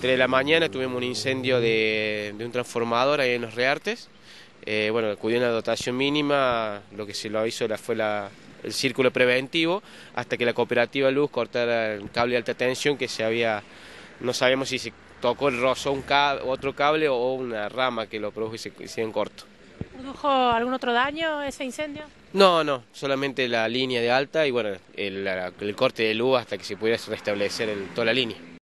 3 de la mañana tuvimos un incendio de un transformador ahí en Los Reartes. Bueno, acudió una dotación mínima, lo que se lo hizo fue el círculo preventivo, hasta que la cooperativa Luz cortara el cable de alta tensión no sabíamos si se tocó rozó otro cable o una rama que lo produjo y se hicieron corto. ¿Produjo algún otro daño ese incendio? No, solamente la línea de alta y bueno, el corte de luz hasta que se pudiera restablecer toda la línea.